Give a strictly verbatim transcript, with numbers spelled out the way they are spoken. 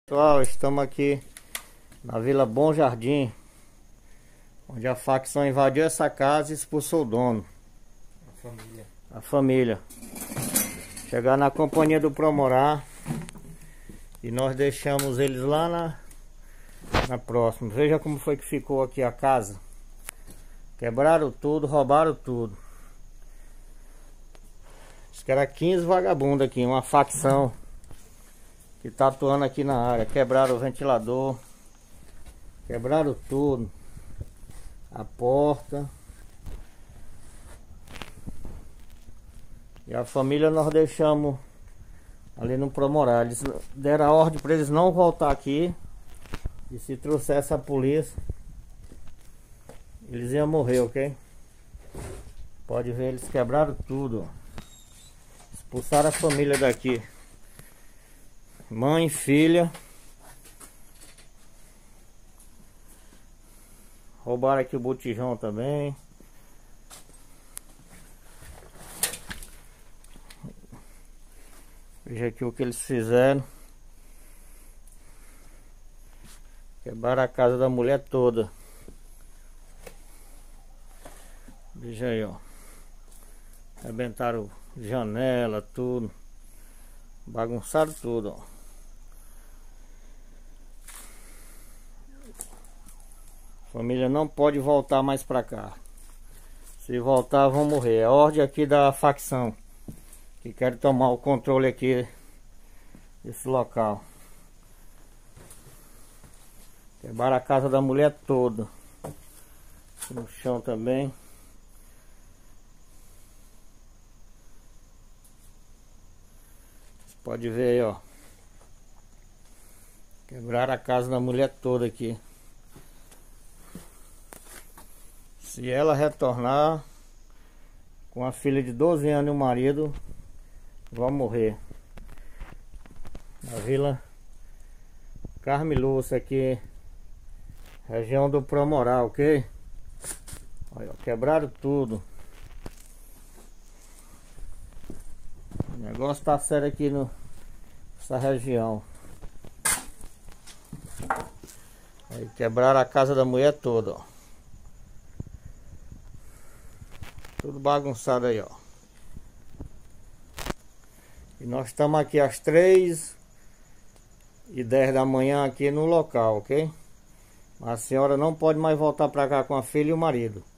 Pessoal, estamos aqui na Vila Bom Jardim, onde a facção invadiu essa casa e expulsou o dono. A família. A família. Chegaram na companhia do Promorá e nós deixamos eles lá na, na próxima. Veja como foi que ficou aqui a casa. Quebraram tudo, roubaram tudo. Diz que era quinze vagabundos aqui, uma facção que tá atuando aqui na área. Quebraram o ventilador, quebraram tudo, a porta. E a família nós deixamos ali no Promorá. Eles deram a ordem para eles não voltar aqui, e se trouxesse a polícia eles iam morrer, ok? Pode ver, eles quebraram tudo, ó. Expulsaram a família daqui, mãe, filha. Roubaram aqui o botijão também. Veja aqui o que eles fizeram. Quebraram a casa da mulher toda. Veja aí, ó. Arrebentaram janela, tudo. Bagunçaram tudo, ó. A família não pode voltar mais pra cá. Se voltar, vão morrer. É ordem aqui da facção que quer tomar o controle aqui desse local. Quebraram a casa da mulher toda. No chão também. Você pode ver aí, ó. Quebraram a casa da mulher toda aqui. Se ela retornar com a filha de doze anos e o marido, vão morrer. Na Vila Carmelúcia aqui, região do Promorá, ok? Olha, quebraram tudo. O negócio tá sério aqui no, nessa região. Aí quebraram a casa da mulher toda, ó. Tudo bagunçado aí, ó. E nós estamos aqui às três e dez da manhã aqui no local, ok? A senhora não pode mais voltar para cá com a filha e o marido.